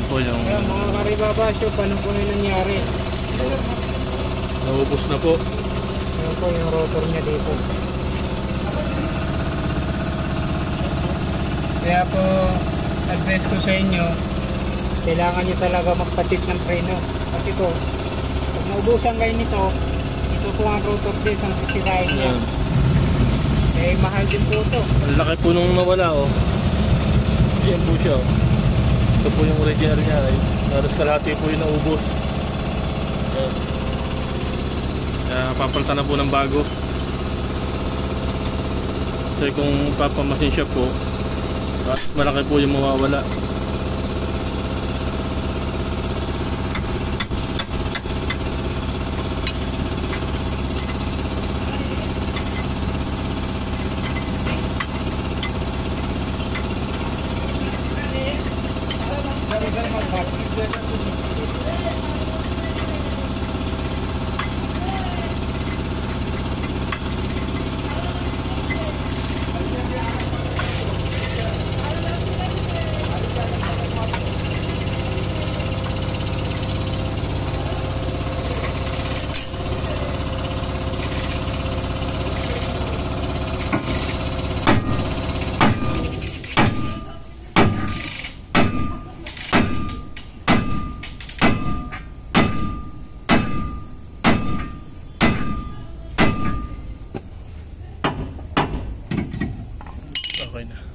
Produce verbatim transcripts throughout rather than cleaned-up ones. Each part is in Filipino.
po yung... Kaya mga karibabasyo, paano po yung nangyari? Naubos na po. Yan po yung rotor niya dito. Kaya po, advice ko sa inyo, kailangan nyo talaga magpa-check ng preno. Kasi po, pag naubusan kayo nito, ito po ang rotor disc ang sisirain niya. Yan. Eh, mahal din po ito. Ang laki po nung nawala, oh. Yan po siya, oh. Ito po yung original niya, eh. Halos kalahati po yung naubos. Yan. Kaya papalitan na po ng bago. Kasi kung papamasin siya po, mas malaki po yung mawawala. Okay na.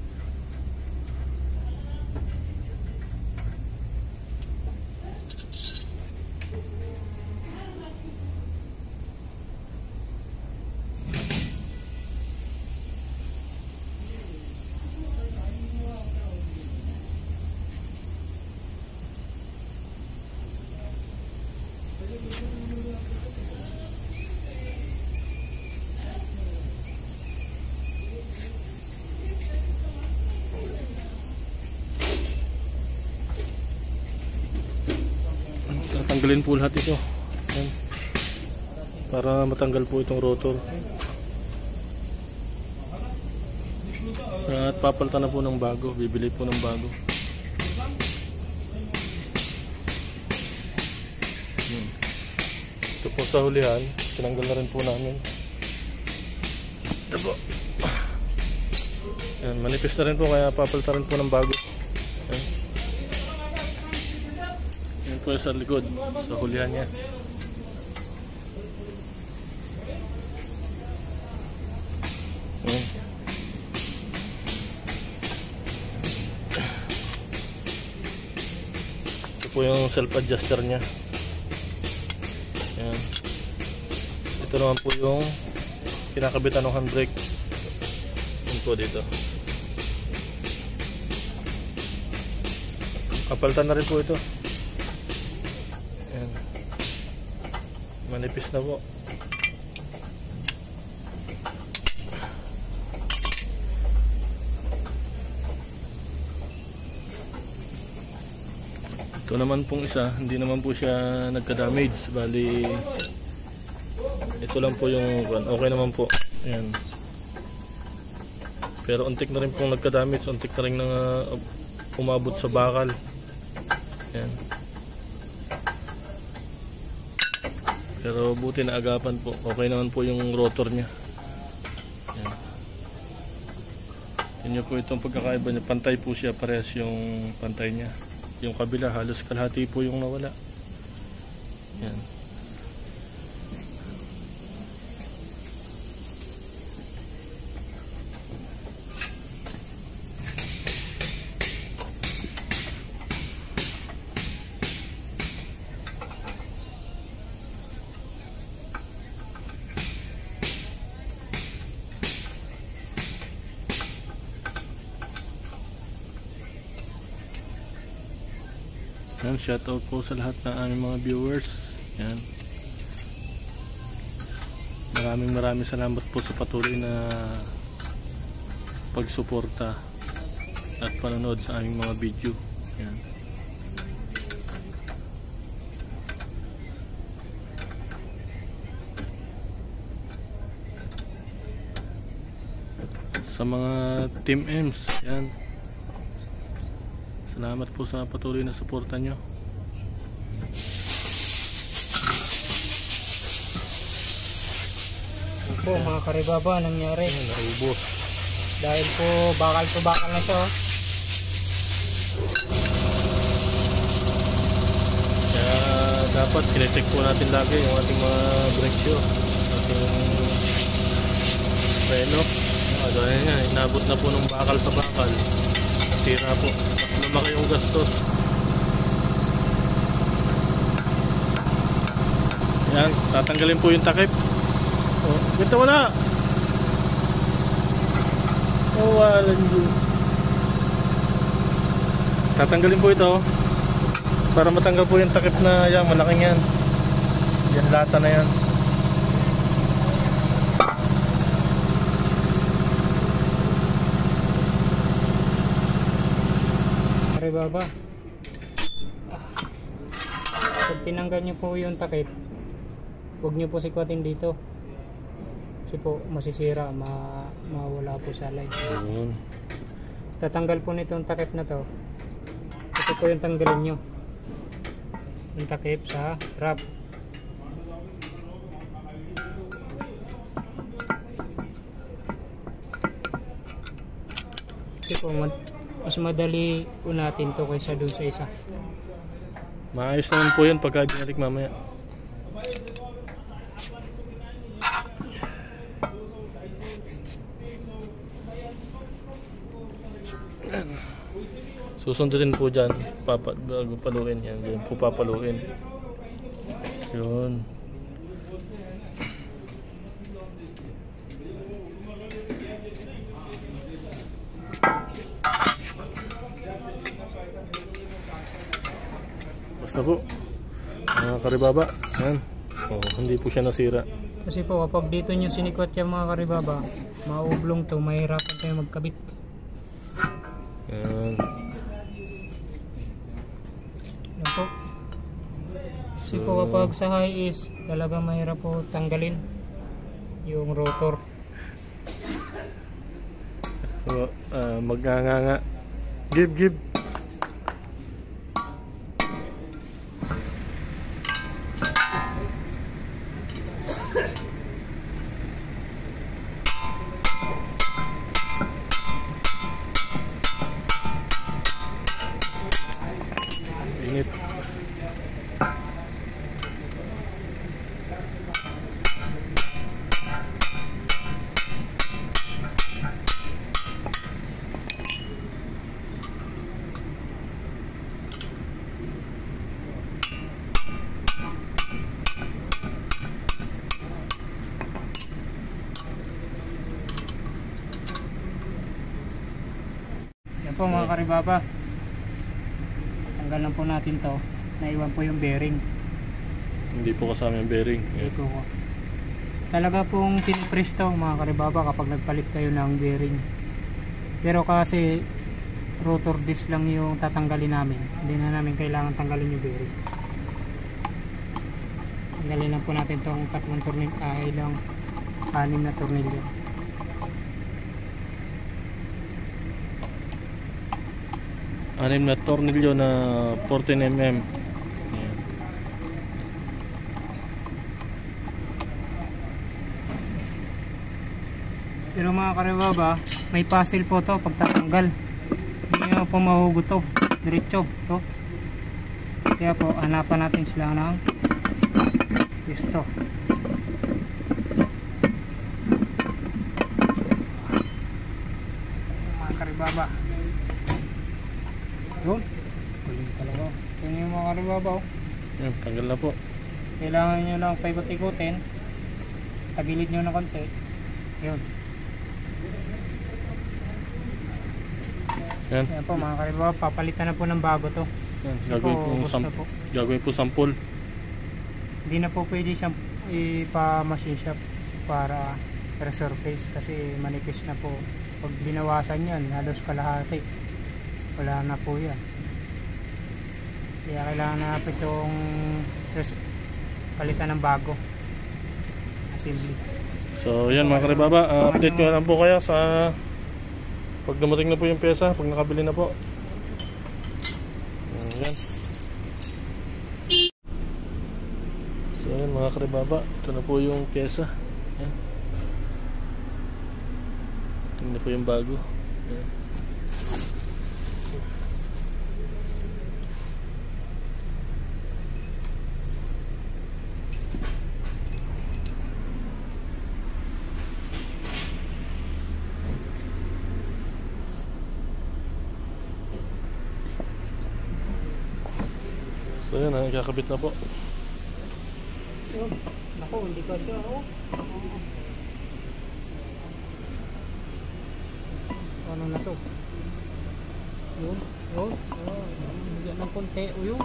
Tanggalin po lahat ito. Ayan. Para matanggal po itong rotor. At papalitan na po ng bago. Bibili po ng bago. Ayan. Ito po sa hulihan. Tinanggal na rin po namin. Ito po. Ayan, manipis na rin po kaya papalitan rin po ng bago. Ayan. Yan po sa likod, sa hulihan niya. Yan. Ito po yung self adjuster niya. Yan. Ito naman po yung kinakabitan ng handbrake. Yan po dito. Kapalitan na rin po ito. Ayan. Manipis na po. Ito naman pong isa, hindi naman po siya nagka-damage. Bali, ito lang po yung okay naman po. Ayan. Pero untik na rin pong nagka-damage. Untik na rin na uh, umabot sa bakal. Ayan. Pero buti na agapan po. Okay naman po yung rotor niya. Yan. Yan po itong pagkakaiba niya. Pantay po siya. Parehas yung pantay niya. Yung kabila halos kalahati po yung nawala. Yan. Yan, shoutout po sa lahat ng aming mga viewers. Yan. Maraming maraming salamat po sa patuloy na pagsuporta at panonood sa aming mga video. Yan. Sa mga Team Ems, yan. Salamat po sa patuloy na suporta nyo. Opo mga karibaba, nangyari. Ayan, naubos. Dahil po bakal to bakal na siya. Oh. Kaya dapat kine-check po natin lagi yung ating mga brake shoe, ating preno. Ah, dahil nga, inabot na po ng bakal sa bakal. Nasira po. Mas lumaki yung gastos. Yan, tatanggalin po yung takip. Oh, ito wala. Oh, wala. Tatanggalin po ito para matanggal po yung takip na yan, malaking yan. Yan lata na yan. Karibaba. Ah. Pag tinanggal nyo po yung takip, huwag nyo po sikwatin dito. Kasi po masisira, ma mawala po sa line. Ayun. Tatanggal po nito yung takip na to. Ito po yung tanggalin nyo. Yung takip sa wrap. Kasi po mas madali po natin to kaysa dun sa isa. Maayos naman po yun pagka binalik mamaya. Susundutin po dyan, papa, bago paluin yan, yun po papaluin. Yun. Basta po, mga karibaba, yan. Oh, hindi po siya nasira. Kasi po kapag dito nyo sinikwat yung mga karibaba, mauublong to, mahirapan kayo magkabit. Yan. Yan po. Kasi po kapag sa high is, talaga mahirap po tanggalin yung rotor. So, uh, magnganga. Give, give. Init. Yan po mga karibaba. Tanggal lang po natin to. Naiwan po yung bearing. Hindi po kasama yung bearing. Hindi po po. Talaga pong pinipress to mga karibaba kapag nagpalit kayo ng bearing. Pero kasi rotor disc lang yung tatanggalin namin. Hindi na namin kailangan tanggalin yung bearing. Tanggalin lang po natin tong tatlong tornilyo, ah, ilang anim na tornilyo. Anim na tornilyo na fourteen millimeter. Ayan. Pero mga karibaba, may puzzle po to pagtatanggal. Hindi nyo po mahugot to. Diretso to. Kaya po, hanapan natin sila ng pisto. Mga karibaba. Yun. Galing talaga. Yun yung mga karibaba. Ayan, tanggal na po. Kailangan nyo lang paikot-ikutin. Tagilid nyo na konti. Yun. Ayan. Yan po mga karibaba, papalitan na po ng bago to. Ayan, Kasi gagawin po, po, gusto sam po. gagawin po sampol. Hindi na po pwede siyang ipa-machine shop para resurface kasi manipis na po. Pag binawasan yan, halos kalahati. Wala na po yan. Kaya kailangan na po itong palitan ng bago. Assembly. So yan mga karibaba, uh, update ko na lang po kayo sa pag dumating na po yung pyesa, pag nakabili na po. Ayan. So ayan mga karibaba, ito na po yung pyesa. Ayan. Tingnan po yung bago. Ayan. So yun, ha, kakabit na po. Oh, naku, hindi ko siya. Oh. Ano na to? Yun, yun, oh, hindi ng konti. O yun.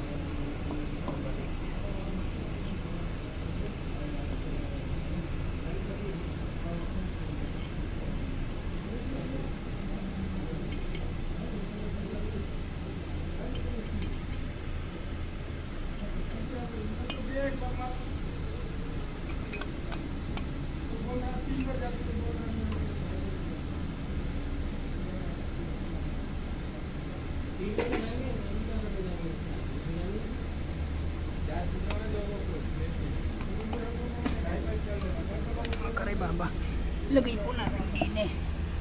Mga karibaba, lagay po natin din eh.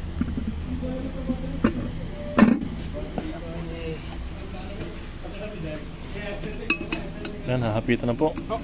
Yan, hahapitan na po. Oh.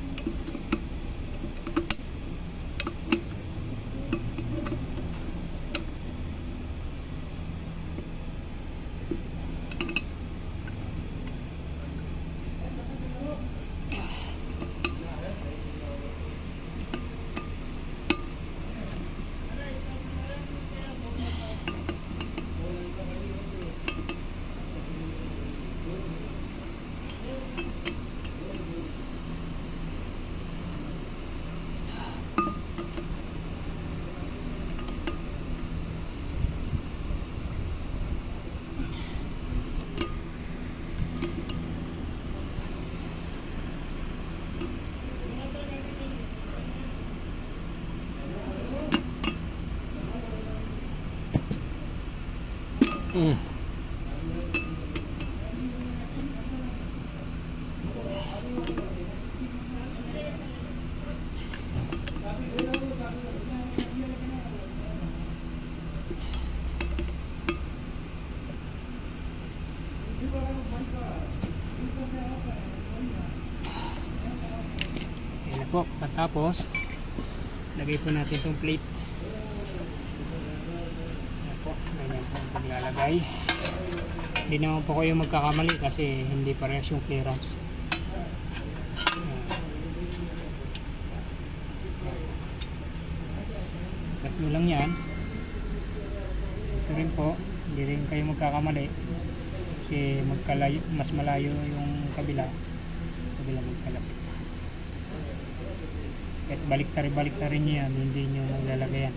Mm. Ayan na po, patapos lagay po natin itong plate. Ayan po, ganyan po ang paglalagay. Hindi naman po kayo magkakamali kasi hindi parehas yung clearance. Ayan. Tatlo lang yan. Ito rin po, hindi rin kayo magkakamali kasi magkalayo, mas malayo yung kabila kabila magkalapit. At balik-tari-balik-tari nyo yan, hindi nyo maglalagayan.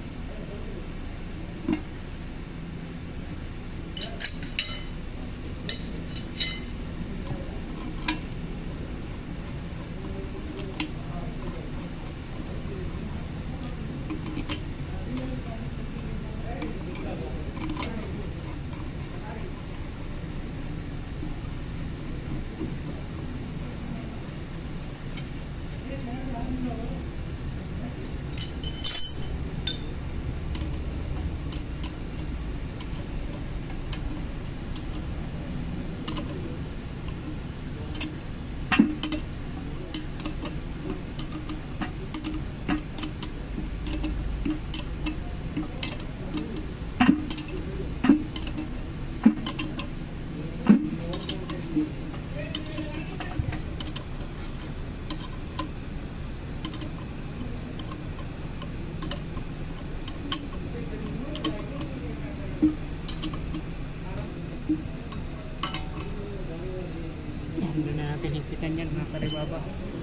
Hindi na natin higpitan yan mga karibaba.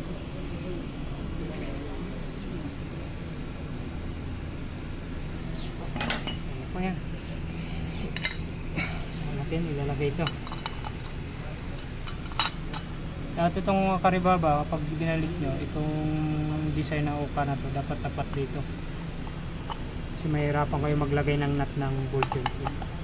Ano po yan? Saan natin ilalagay ito? At itong mga karibaba, kapag binalik nyo, itong design na uka na to dapat tapat dito. Kasi mahirapan kayo maglagay ng nut ng bolt joint.